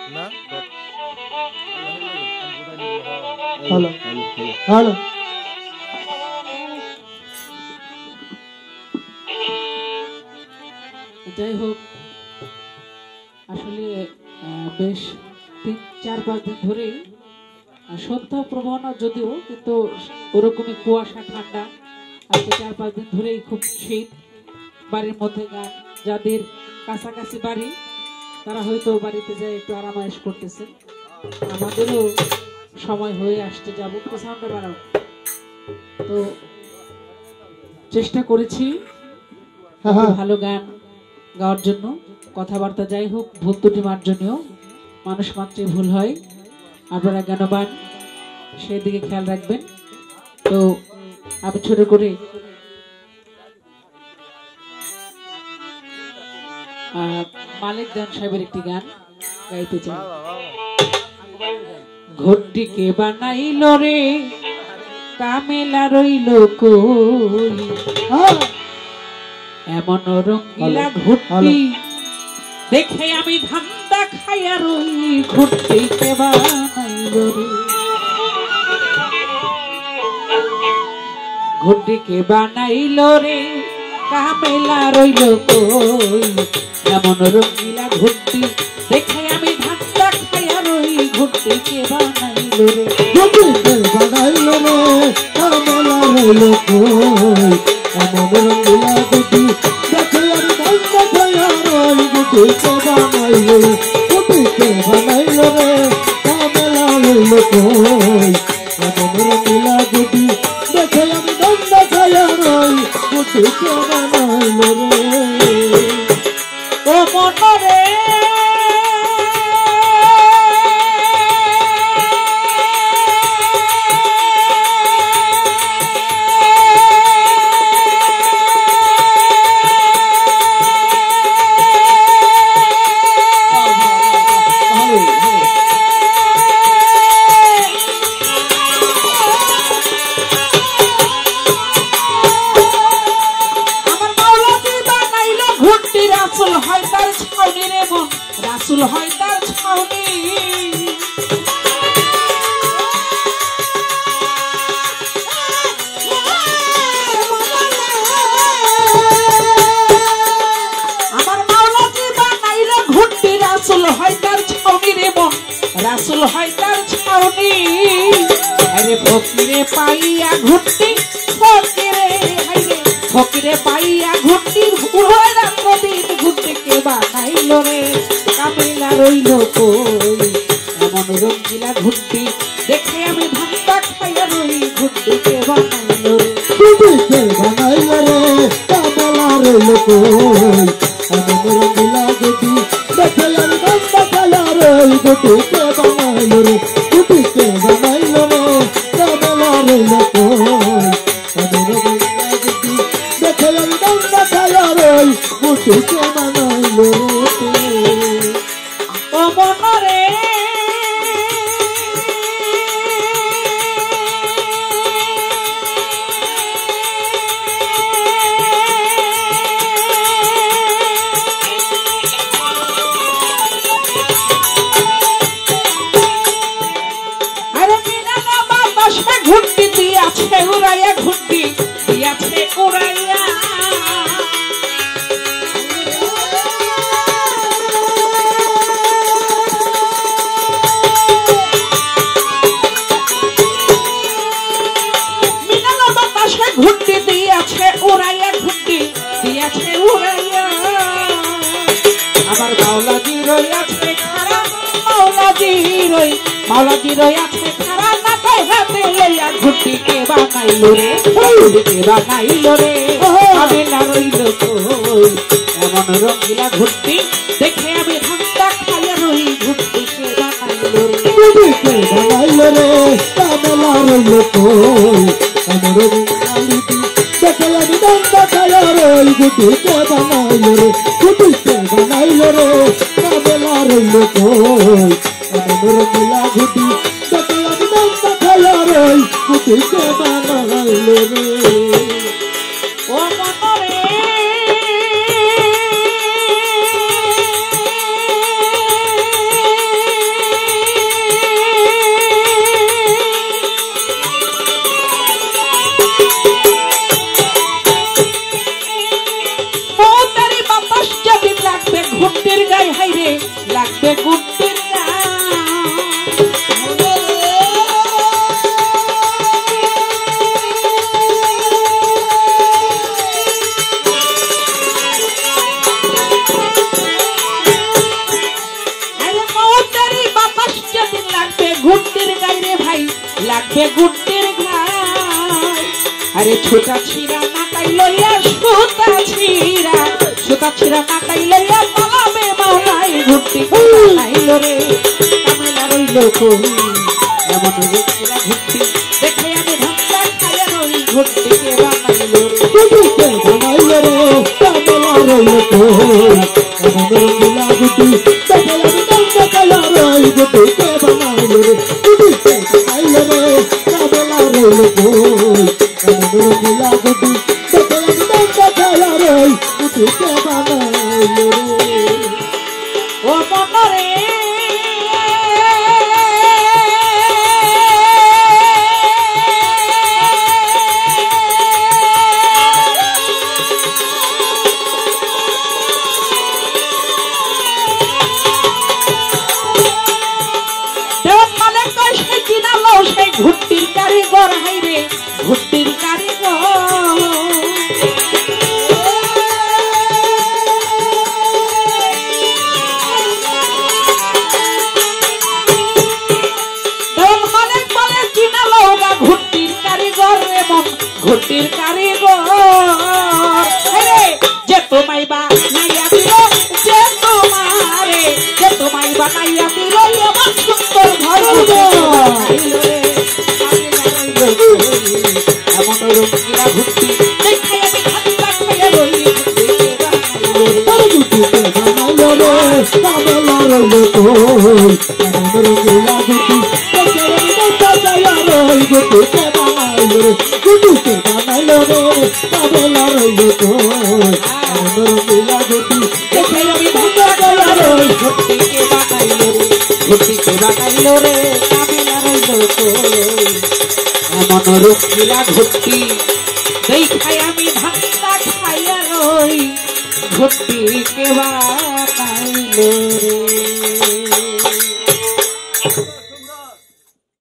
না hello hello যাই হোক আসলে বেশ 3-4-5 দিন ধরেই সন্ধ্যা প্রবণ যদিও কিন্তু ওরকমই কুয়াশা ঠান্ডা আজকে 4-5 দিন ধরেই খুব শীত বাড়ির মধ্যে গান যাদের কাছাকাছি বাড়ি তারা হয়তো বাড়িতে যায় একটু আরামায়েশ করতেছে আমাদেরও সময় হয়ে আসতে যাবো সাউন্ডটা বাড়াও তো চেষ্টা করেছি ভালো গান গাওয়ার জন্য কথাবার্তা যাই হোক ভুল ত্রুটি মার্জনীয় মানুষ মাত্রই ভুল হয় আপনারা জ্ঞানবান সেদিকে খেয়াল রাখবেন তো আমি ছোট করে মালিক দান সাহেবের একটি গান গাইতে চাই ঘরটিকে বানাইল রে কামেলা রইল কই এমন রঙ্গিলা ঘুরতি দেখে আমি ধান্দা খাইয়া রই ঘুরতিকে বানাইল রে ঘুরটিকে বানাইল রে কামেলা রইল কই এমন রঙ্গিলা ঘুরতি দেখে আমি ধান্দা খাইয়া রই ঘুরতিকে বানাইল রে ঘুরতিকে বানাইল রে কামেলা রইল কই এমন রঙ্গিলা ঘুরতি দেখে আমি ধান্দা খাইয়া রই ঘুরতিকে বানাইল রে ঘুরতিকে বানাইল রে কামেলা রইল কই এমন রঙ্গিলা ঘুরতি দেখে আমি ধান্দা খাইয়া রই ঘুরতিকে বানাইল রে ও মনরে রাসুল হয় তার ছাউনি আমার মাওলাজি বানাইল ঘুরতি রাসুল হয় তার ছাউনি রে মন রাসুল হয় তার ছাউনি আরে ফকিরে পাইয়া ঘুরতি ফকিরে হাইরে ফকিরে পাইয়া ঘুরতি উড়ে রাতদিন ঘুরতিকে বানাইল রে কামেলা রইল কই এমন রঙ্গিলা ঘুরতি দেখে আমি ধান্দা খাইয়া রই ঘুরতিকে বানাইল রে ঘুরতিকে বানাইল রে কামেলা রইল কই এমন রঙ্গিলা ঘুরতি দেখে আমি ধান্দা খাইয়া রই ঘুরতিকে বানাইল রে ঘুরতিকে বানাইল রে কামেলা রইল কই এমন রঙ্গিলা ঘুরতি দেখে আমি ধান্দা খাইয়া রই ঘুরতিকে বানাইল রে ও মনরে আরে বিনা বাতাসে ঘুরতি দিয়াছে উড়াইয়া ঘুরতি দিয়াছে উড়াইয়া ঘুরতি দিয়াছে উড়াইয়া ঘুরতি দিয়াছে উড়াইয়া আবার মাওলাজি রইয়াছে খারা মাওলাজি রইয়াছে খারা নাকাই হাতে লইয়া ঘুরতিকে বানাইল রে ঘুরতিকে বানাইল রে কামেলা রইল কই এমন রঙ্গিলা ঘুরতি দেখে আমি ধান্দা খাইয়া রই ঘুরতিকে বানাইল রে ঘুরতিকে বানাইল রে কামেলা রইল কই এমন রঙ্গিলা ঘুরতি দেখে আমি ধান্দা খাইয়া রই ঘুরতিকে বানাইল রে ঘুরতিকে বানাইল রে কামেলা রইল কই এমন রঙ্গিলা ঘুরতি দেখে আমি ধান্দা খাইয়া রই ঘুরতিকে বানাইল রে ও মনরে লাগবে গুটির গুটির গাইরে ভাই লাগবে গুটির ঘাই আরে ছোটা ছিড়া নাকাই লইয়া সুতা ছিড়া নাকাই লইয়া পালাবে মাওলাই গুটি নাইল রে কামেলা রইল কই এমন রুকিলা গুটি দেখে আমি ধাক্কা খাইয়া রই গুটিকে বানাইল গুটিকে বানাইল রে কামেলা রইল কই এমন রুকিলা গুটি দেখে আমি ধাক্কা খাইয়া রই গুটিকে বানাইল রে গুটিকে বানাইল রে কামেলা রইল কই এমন রুকিলা গুটি দেখে আমি ধাক্কা খাইয়া রই গুটিকে বানাইল রে ও মনরে সেই ঘুটির কারিগর হাইরে ঘুটির কারিগর ঘুটির কারিগর এমন ঘুটির কারিগর যে তোমায় বা নাইয়া দিল যে তোমায় বা নাইয়া দিল এমন সুন্দর ঘর এমন রঙিলা ঘুটি দেখে আমি ঠান্ডা খাইয়া রই গুটিকে বানাইল রে কামেলা রইল কই এমন রঙিলা গুটি দেখে আমি ধাক্কা খাইয়া রই গুটিকে বানাইল রে গুটিকে বানাইল রে কামেলা রইল কই এমন রঙিলা গুটি দেখে আমি ধাক্কা খাইয়া রই ঘুটিকে বানাইল রে কামেলা রইল কই এমন রঙিলা ঘুটি দেখাই আমি ধাক্কা খাইয়া রই ঘুটিকে বানাইল রে।